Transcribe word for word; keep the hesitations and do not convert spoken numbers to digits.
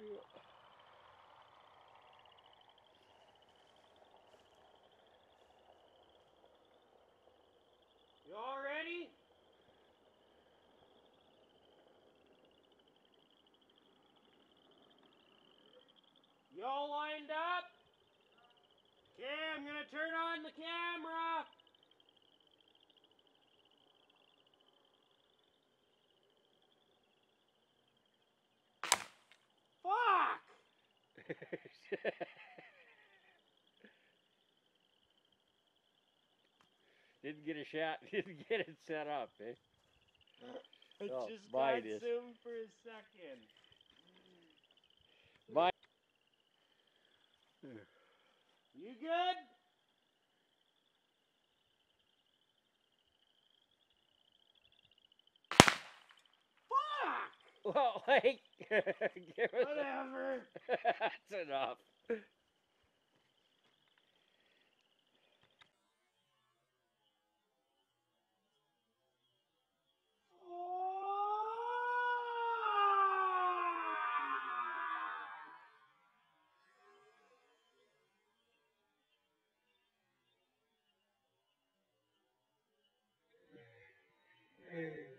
You all ready? You all lined up? Okay, I'm gonna turn on the camera. Fuck! Didn't get a shot, didn't get it set up, eh? I Oh, just bye got this. zoomed for a second. Bye. You good? Fuck! Well, like, give it Whatever. That's enough. Hey.